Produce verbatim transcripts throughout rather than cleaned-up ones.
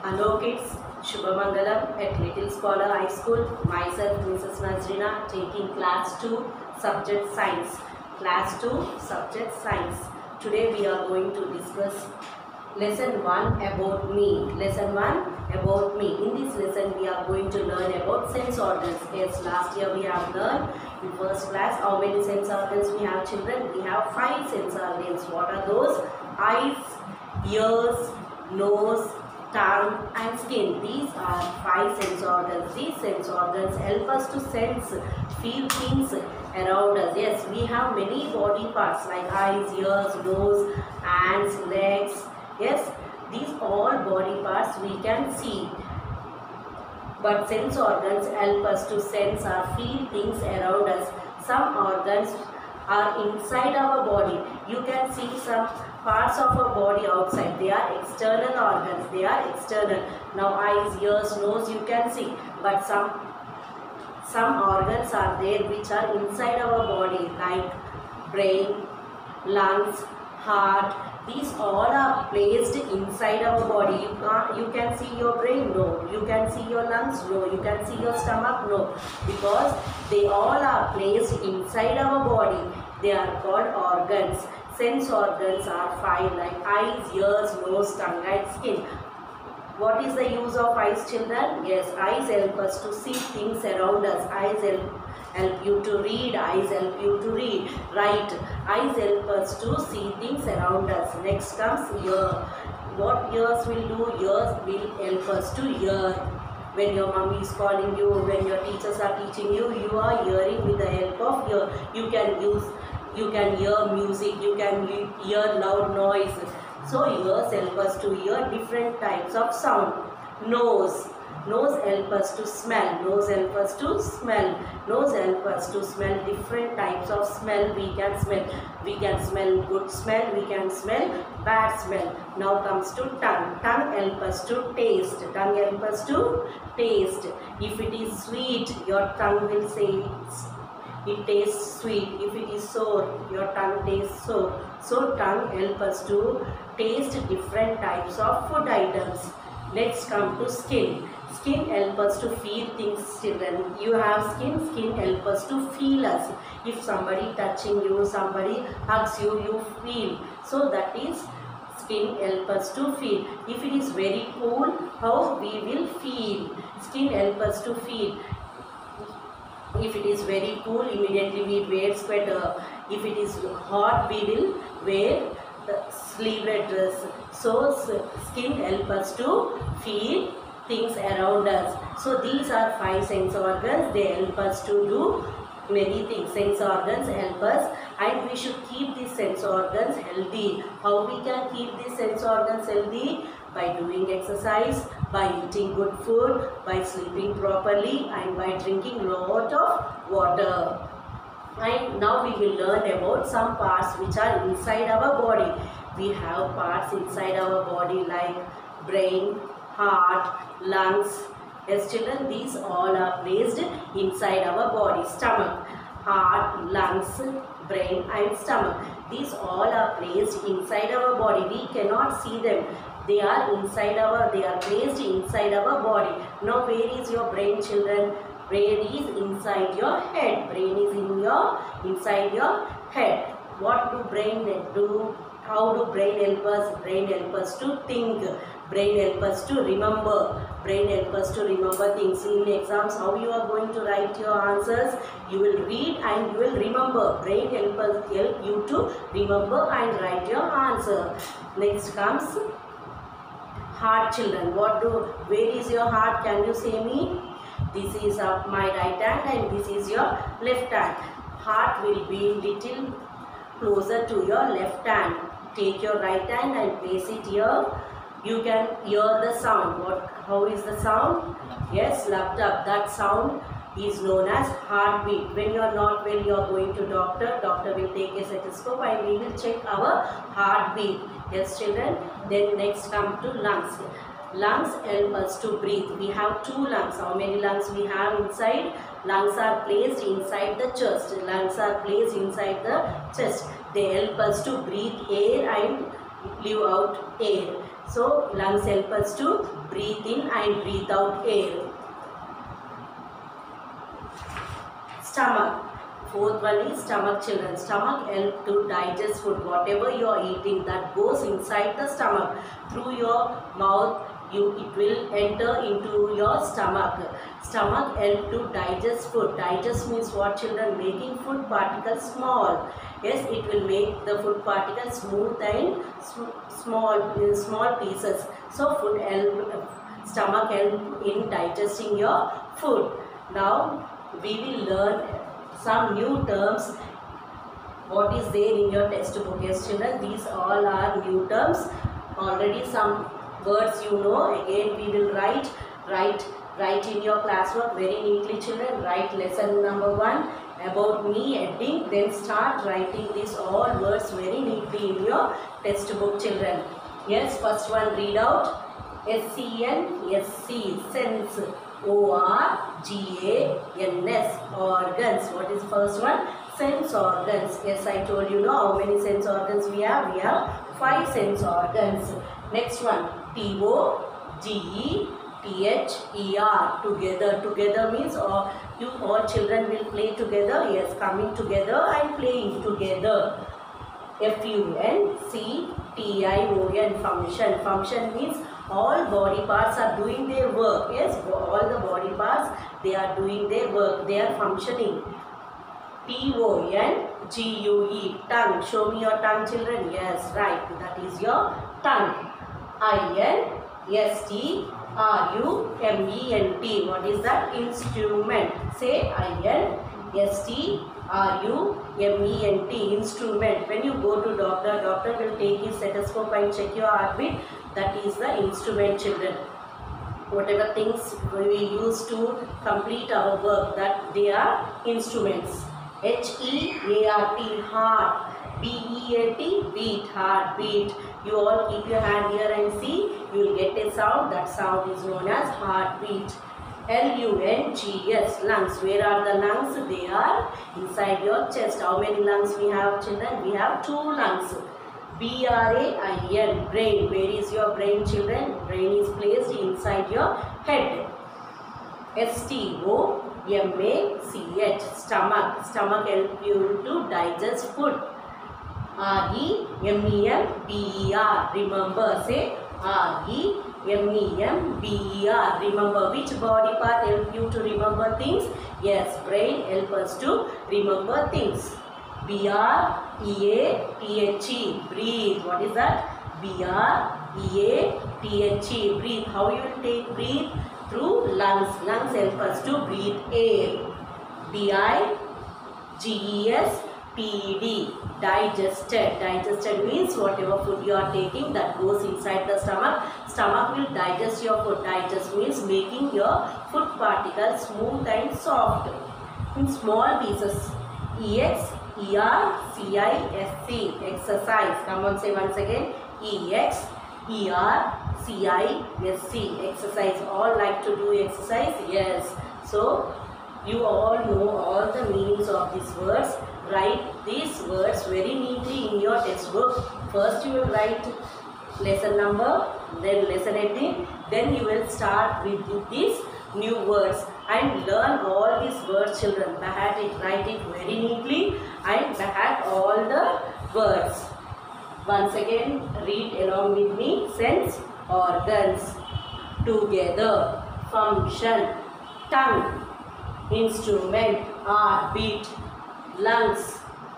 Hello kids, Shubhamangalam at Little Scholar High School. Myself Missus Nazrina taking class two subject science. Class two subject science. Today we are going to discuss lesson one about me. Lesson one about me. In this lesson we are going to learn about sense organs. Yes, last year we have learned in first class how many sense organs we have, children. We have five sense organs. What are those? Eyes, ears, nose, tongue and skin. These are five sense organs. These sense organs help us to sense, feel things around us. Yes, we have many body parts like eyes, ears, nose, hands, legs. Yes, these all body parts we can see. But sense organs help us to sense or feel things around us. Some organs are inside our body. You can see some parts of our body outside. They are external organs. They are external. Now eyes, ears, nose you can see. But some some organs are there which are inside our body like brain, lungs, heart. These all are placed inside our body. You can't, you can see your brain? No. You can see your lungs? No. You can see your stomach? No. Because they all are placed inside our body. They are called organs. Sense organs are five like eyes, ears, nose, tongue and skin. What is the use of eyes, children? Yes, eyes help us to see things around us. Eyes help, help you to read. Eyes help you to read. Write. Eyes help us to see things around us. Next comes ear. What ears will do? Ears will help us to hear. When your mommy is calling you, when your teachers are teaching you, you are hearing with the help of ear. You can use You can hear music, you can hear loud noise. So ears help us to hear different types of sound. Nose. Nose help us to smell. Nose help us to smell. Nose help us to smell different types of smell we can smell. We can smell good smell, we can smell bad smell. Now comes to tongue. Tongue help us to taste. Tongue help us to taste. If it is sweet, your tongue will say it tastes sweet. If it is sour, your tongue tastes sour. So tongue help us to taste different types of food items. Next come to skin. Skin help us to feel things, children. You have skin, skin help us to feel us. If somebody touching you, somebody hugs you, you feel. So that is skin help us to feel. If it is very cool, how we will feel. Skin help us to feel. If it is very cool, immediately we wear sweater. If it is hot, we will wear the sleeveless dress. So skin help us to feel things around us. So these are five sense organs. They help us to do many things. Sense organs help us, and we should keep these sense organs healthy. How we can keep these sense organs healthy? By doing exercise, by eating good food, by sleeping properly and by drinking lot of water. And now we will learn about some parts which are inside our body. We have parts inside our body like brain, heart, lungs. Yes, children, these all are placed inside our body. Stomach, heart, lungs, brain and stomach. These all are placed inside our body. We cannot see them. They are inside our, they are placed inside our body. Now where is your brain, children? Brain is inside your head. Brain is in your, inside your head. What do brain do? How do brain help us? Brain help us to think. Brain help us to remember. Brain help us to remember things. In exams, how you are going to write your answers? You will read and you will remember. Brain help us, help you to remember and write your answer. Next comes heart, children. What do, where is your heart? Can you say me? This is uh, my right hand and this is your left hand. Heart will be little closer to your left hand. Take your right hand and place it here. You can hear the sound. What? How is the sound? Yes, lugged up. That sound is known as heartbeat. When you are not well, you are going to doctor. Doctor will take a stethoscope and we will check our heartbeat. Yes, children. Then next come to lungs. Lungs help us to breathe. We have two lungs. How many lungs we have inside? Lungs are placed inside the chest. Lungs are placed inside the chest. They help us to breathe air and leave out air. So lungs help us to breathe in and breathe out air. Stomach. Fourth one is stomach, children. Stomach help to digest food. Whatever you are eating, that goes inside the stomach. Through your mouth, you it will enter into your stomach. Stomach help to digest food. Digest means what, children? Making food particles small. Yes, it will make the food particles smooth and small, small pieces. So food help, stomach help in digesting your food. Now we will learn some new terms. What is there in your textbook? Yes, children, these all are new terms. Already some words you know. Again we will write, write, write in your classwork very neatly, children. Write lesson number one, about me, heading. Then start writing these all words very neatly in your textbook, children. Yes, first one read out. S C N S C, sense. O R G A N S, organs. What is first one? Sense organs. Yes, I told you know how many sense organs we have. We have five sense organs. Next one, T O G E T H E R, together. Together means all, you all children will play together. Yes, coming together and playing together. F U N C T I O N, function. Function means all body parts are doing their work. Yes, all the body parts, they are doing their work. They are functioning. T O N G U E, tongue. Show me your tongue, children. Yes, right. That is your tongue. I N S T R U M E N T. What is that? Instrument. Say I N S T R U M E N T, instrument. When you go to doctor, doctor will take his stethoscope and check your heartbeat. That is the instrument, children. Whatever things we use to complete our work, that they are instruments. H E A R T, heart. B E A T, beat, heartbeat. You all keep your hand here and see. You will get a sound. That sound is known as heartbeat. L U N G S, lungs. Where are the lungs? They are inside your chest. How many lungs we have, children? We have two lungs. B R A I N, brain. Where is your brain, children? Brain is placed inside your head. S T O M A C H, stomach. Stomach helps you to digest food. R E M E M B E R, remember. Say R E M E M B E R, remember. Which body part help you to remember things? Yes, brain helps us to remember things. B R E A T H E, breathe. What is that? B R E A T H E, breathe. How you will take breathe? Through lungs. Lungs help us to breathe air. D I G E S T E D, digested. Digested means whatever food you are taking, that goes inside the stomach. Stomach will digest your food. Digest means making your food particles smooth and soft in small pieces. E X E R C I S C, exercise. Come on, say once again. E X E R C I S C, exercise. All like to do exercise? Yes. So you all know all the meanings of these words. Write these words very neatly in your textbook. First you will write lesson number, then lesson heading, then you will start with these new words and learn all these words, children. Bahat it, write it very neatly and bahat all the words. Once again, read along with me. Sense organs, together, function, tongue, instrument, heartbeat, lungs,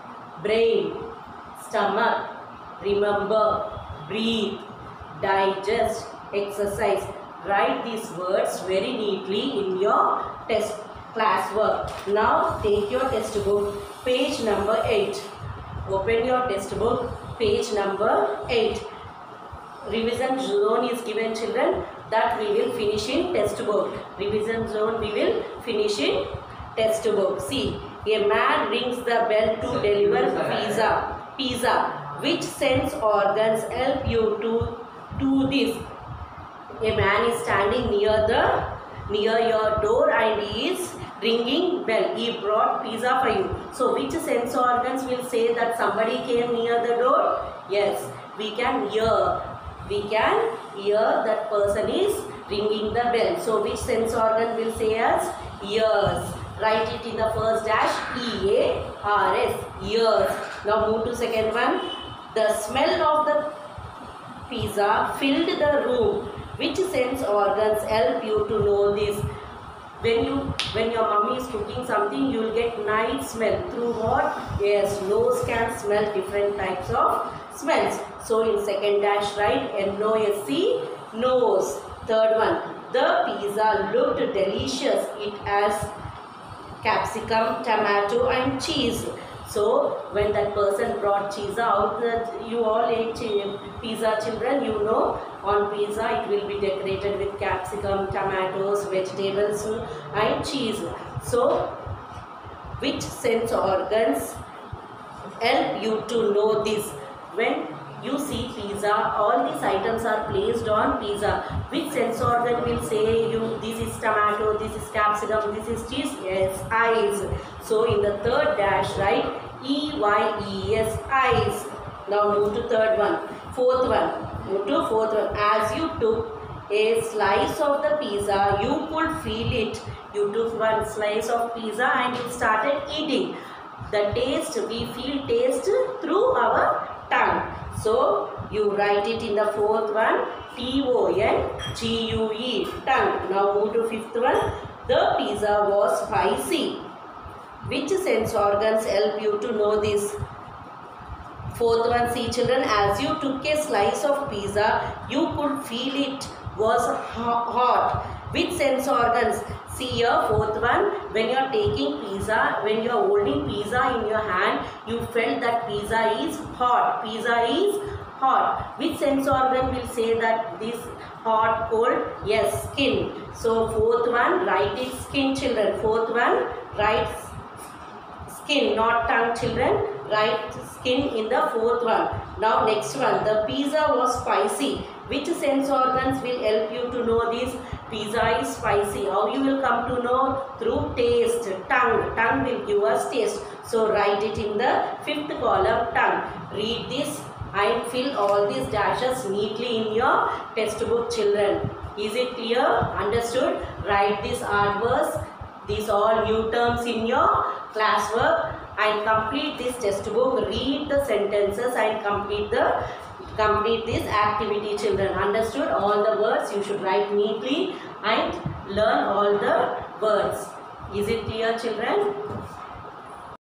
brain, stomach, remember, breathe, digest, exercise. Write these words very neatly in your test classwork. Now take your textbook, page number eight. Open your textbook, page number eight. Revision zone is given, children, that we will finish in textbook. Revision zone we will finish in textbook. See, a man rings the bell to deliver pizza. Pizza. Which sense organs help you to do this? A man is standing near the near your door and he is ringing bell. He brought pizza for you. So which sense organs will say that somebody came near the door? Yes, we can hear we can hear that person is ringing the bell. So which sense organ will say as ears? Write it in the first dash, E A R S, ears. Now move to second one. The smell of the pizza filled the room. Which sense organs help you to know this? When you, when your mommy is cooking something, you will get nice smell. Through what? Yes, nose can smell different types of smells. So in second dash, write N O S C, nose. Third one, the pizza looked delicious. It has capsicum, tomato and cheese. So when that person brought cheese out, that you all ate pizza, children, you know on pizza it will be decorated with capsicum, tomatoes, vegetables and cheese. So which sense organs help you to know this? When you see pizza, all these items are placed on pizza. Which sense organ will say you this is tomato, this is capsicum, this is cheese? Yes, eyes. So in the third dash, write E Y E S, eyes. Now move to third one. Fourth one. Move to fourth one. As you took a slice of the pizza, you could feel it. You took one slice of pizza and you started eating. The taste, we feel taste through our tongue. So you write it in the fourth one, T O N G U E, tongue. Now move to fifth one. The pizza was spicy. Which sense organs help you to know this? Fourth one, see children, as you took a slice of pizza, you could feel it was hot. Which sense organs? See here, fourth one, when you are taking pizza, when you are holding pizza in your hand, you felt that pizza is hot. Pizza is hot. Which sense organ will say that this hot, cold? Yes, skin. So fourth one, write it skin, children. Fourth one, write skin, not tongue, children. Write skin in the fourth one. Now next one, the pizza was spicy. Which sense organs will help you to know this? Pizza is spicy. How you will come to know? Through taste. Tongue. Tongue will give us taste. So write it in the fifth column, tongue. Read this and fill all these dashes neatly in your textbook, children. Is it clear? Understood? Write these adverbs. These all new terms in your classwork and complete this textbook. Read the sentences and complete the complete this activity, children. Understood? All the words you should write neatly and learn all the words. Is it clear, children?